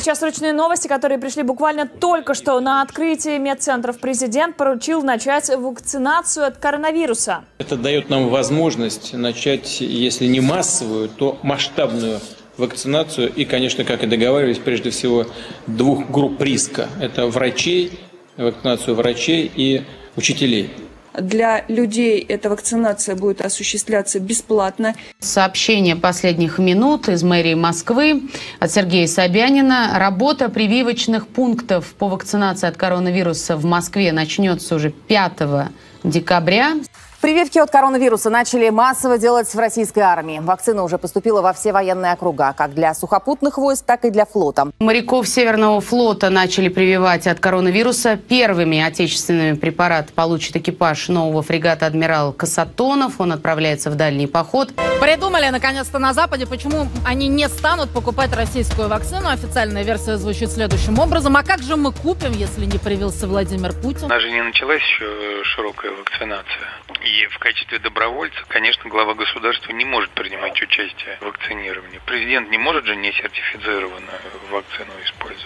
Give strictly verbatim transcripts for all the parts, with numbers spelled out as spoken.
сейчас срочные новости, которые пришли буквально только что. На открытии медцентров президент поручил начать вакцинацию от коронавируса. Это дает нам возможность начать, если не массовую, то масштабную вакцинацию. И, конечно, как и договаривались, прежде всего двух групп риска. Это врачей, вакцинацию врачей и учителей. Для людей эта вакцинация будет осуществляться бесплатно. Сообщение последних минут из мэрии Москвы от Сергея Собянина. Работа прививочных пунктов по вакцинации от коронавируса в Москве начнется уже пятого декабря. Прививки от коронавируса начали массово делать в российской армии. Вакцина уже поступила во все военные округа, как для сухопутных войск, так и для флота. Моряков Северного флота начали прививать от коронавируса. Первыми отечественными препарат получит экипаж нового фрегата «Адмирал Касатонов». Он отправляется в дальний поход. Придумали наконец-то на Западе, почему они не станут покупать российскую вакцину. Официальная версия звучит следующим образом. А как же мы купим, если не привился Владимир Путин? У нас же не началась еще широкая вакцинация. И в качестве добровольца, конечно, глава государства не может принимать участие в вакцинировании. Президент не может же несертифицированную вакцину использовать.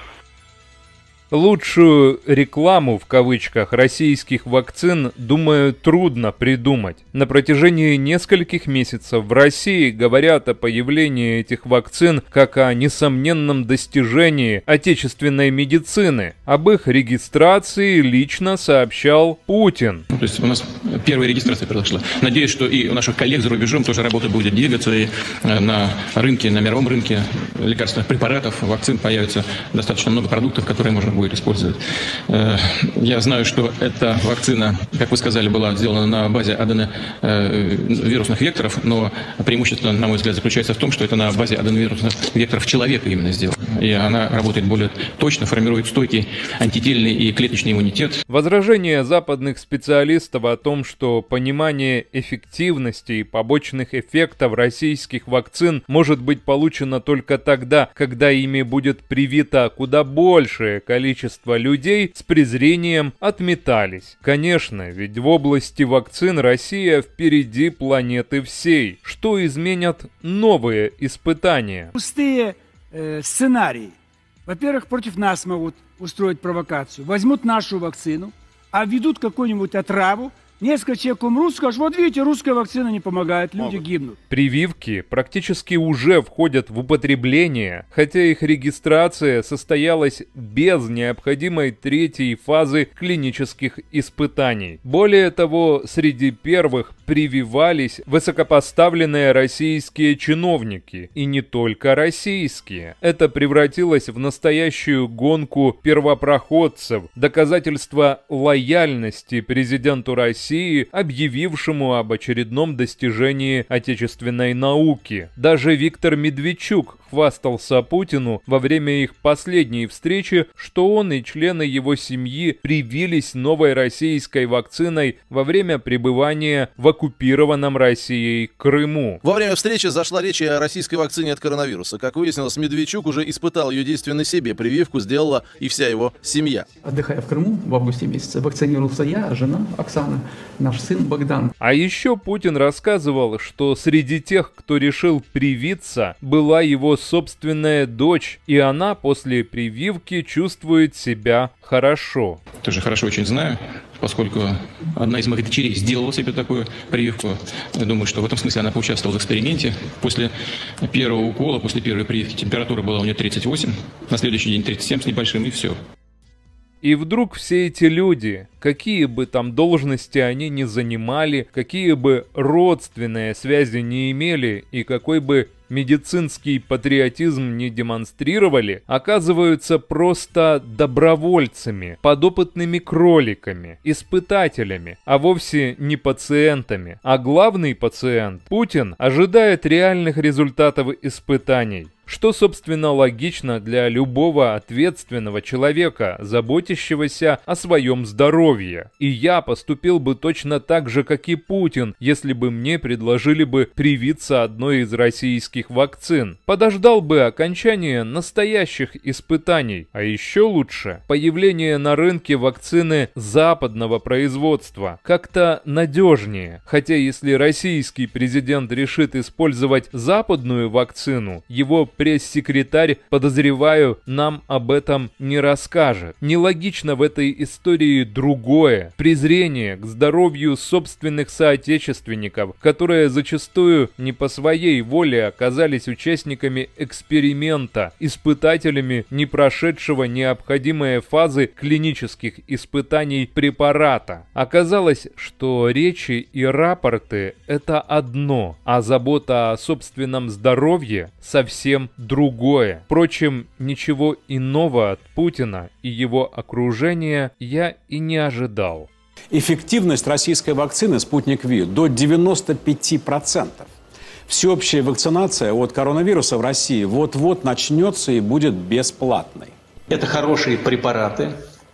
Лучшую рекламу, в кавычках, российских вакцин, думаю, трудно придумать. На протяжении нескольких месяцев в России говорят о появлении этих вакцин как о несомненном достижении отечественной медицины. Об их регистрации лично сообщал Путин. То есть у нас первая регистрация произошла. Надеюсь, что и у наших коллег за рубежом тоже работа будет двигаться, и на рынке, на мировом рынке лекарственных препаратов, вакцин появится достаточно много продуктов, которые можно будет использовать. Я знаю, что эта вакцина, как вы сказали, была сделана на базе аденовирусных векторов, но преимущество, на мой взгляд, заключается в том, что это на базе аденовирусных векторов человека именно сделано. И она работает более точно, формирует стойкий антительный и клеточный иммунитет. Возражение западных специалистов о том, что понимание эффективности и побочных эффектов российских вакцин может быть получено только тогда, когда ими будет привито куда большее количество количество людей, с презрением отметались. Конечно, ведь в области вакцин Россия впереди планеты всей. Что изменят новые испытания? Пустые э, сценарии. Во-первых, против нас могут устроить провокацию. Возьмут нашу вакцину, а введут какую-нибудь отраву. Несколько человек умрут, скажут, вот видите, русская вакцина не помогает, люди гибнут. Прививки практически уже входят в употребление, хотя их регистрация состоялась без необходимой третьей фазы клинических испытаний. Более того, среди первых прививались высокопоставленные российские чиновники, и не только российские. Это превратилось в настоящую гонку первопроходцев, доказательство лояльности президенту России, объявившему об очередном достижении отечественной науки. Даже Виктор Медведчук хвастался Путину во время их последней встречи, что он и члены его семьи привились новой российской вакциной во время пребывания в оккупированном Россией Крыму. Во время встречи зашла речь о российской вакцине от коронавируса. Как выяснилось, Медведчук уже испытал ее действие на себе. Прививку сделала и вся его семья. Отдыхая в Крыму в августе месяце, вакцинировался я, жена Оксана, наш сын Богдан. А еще Путин рассказывал, что среди тех, кто решил привиться, была его собственная дочь, и она после прививки чувствует себя хорошо. Тоже хорошо очень знаю, поскольку одна из моих дочерей сделала себе такую прививку. Я думаю, что в этом смысле она поучаствовала в эксперименте. После первого укола, после первой прививки температура была у нее тридцать восемь, на следующий день тридцать семь с небольшим, и все. И вдруг все эти люди, какие бы там должности они ни занимали, какие бы родственные связи не имели и какой бы медицинский патриотизм не демонстрировали, оказываются просто добровольцами, подопытными кроликами, испытателями, а вовсе не пациентами. А главный пациент, Путин, ожидает реальных результатов испытаний. Что, собственно, логично для любого ответственного человека, заботящегося о своем здоровье. И я поступил бы точно так же, как и Путин, если бы мне предложили бы привиться одной из российских вакцин. Подождал бы окончания настоящих испытаний. А еще лучше появление на рынке вакцины западного производства. Как-то надежнее. Хотя если российский президент решит использовать западную вакцину, его пресс-секретарь, подозреваю, нам об этом не расскажет. Нелогично в этой истории другое. Презрение к здоровью собственных соотечественников, которые зачастую не по своей воле оказались участниками эксперимента, испытателями, не прошедшего необходимые фазы клинических испытаний препарата. Оказалось, что речи и рапорты – это одно, а забота о собственном здоровье – совсем другое. Впрочем, ничего иного от Путина и его окружения я и не ожидал. Эффективность российской вакцины «Спутник Ви» до девяноста пяти процентов. Всеобщая вакцинация от коронавируса в России вот-вот начнется и будет бесплатной. Это хорошие препараты.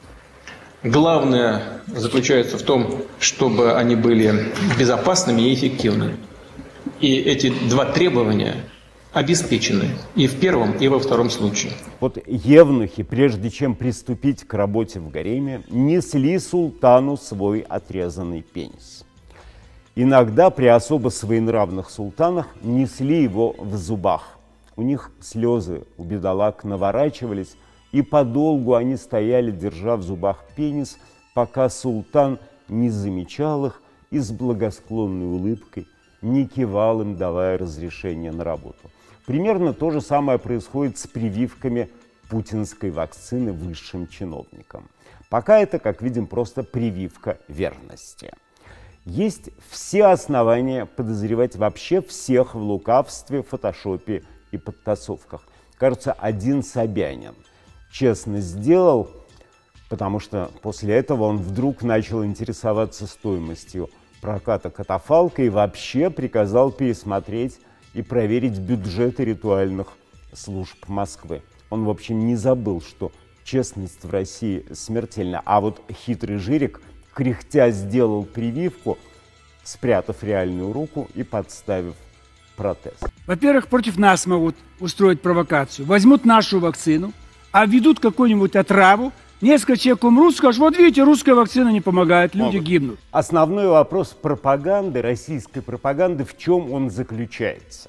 Главное заключается в том, чтобы они были безопасными и эффективными. И эти два требования обеспечены и в первом, и во втором случае. Вот евнухи, прежде чем приступить к работе в гареме, несли султану свой отрезанный пенис. Иногда при особо своенравных султанах несли его в зубах. У них слезы у бедолаг наворачивались, и подолгу они стояли, держа в зубах пенис, пока султан не замечал их и с благосклонной улыбкой не кивал им, давая разрешение на работу. Примерно то же самое происходит с прививками путинской вакцины высшим чиновникам. Пока это, как видим, просто прививка верности. Есть все основания подозревать вообще всех в лукавстве, фотошопе и подтасовках. Кажется, один Собянин честно сделал, потому что после этого он вдруг начал интересоваться стоимостью проката катафалка и вообще приказал пересмотреть и проверить бюджеты ритуальных служб Москвы. Он, в общем, не забыл, что честность в России смертельна. А вот хитрый жирик, кряхтя, сделал прививку, спрятав реальную руку и подставив протез. Во-первых, против нас могут устроить провокацию. Возьмут нашу вакцину, а введут какую-нибудь отраву, несколько человек умрут, скажут: вот видите, русская вакцина не помогает, люди Могут. гибнут. Основной вопрос пропаганды, российской пропаганды, в чем он заключается?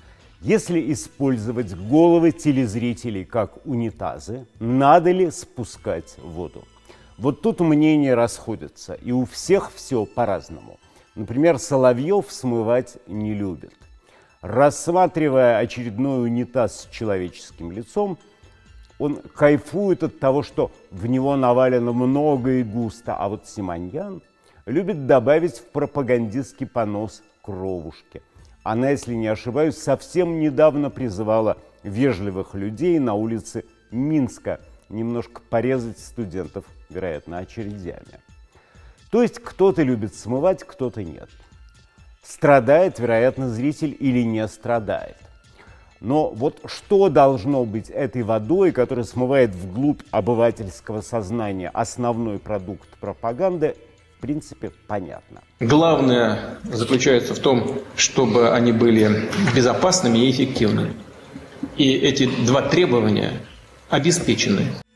Если использовать головы телезрителей как унитазы, надо ли спускать воду? Вот тут мнения расходятся, и у всех все по-разному. Например, Соловьев смывать не любит. Рассматривая очередной унитаз с человеческим лицом, он кайфует от того, что в него навалено много и густо, а вот Симоньян любит добавить в пропагандистский понос кровушки. Она, если не ошибаюсь, совсем недавно призывала вежливых людей на улице Минска немножко порезать студентов, вероятно, очередями. То есть кто-то любит смывать, кто-то нет. Страдает, вероятно, зритель или не страдает. Но вот что должно быть этой водой, которая смывает вглубь обывательского сознания основной продукт пропаганды, в принципе, понятно. Главное заключается в том, чтобы они были безопасными и эффективными. И эти два требования обеспечены.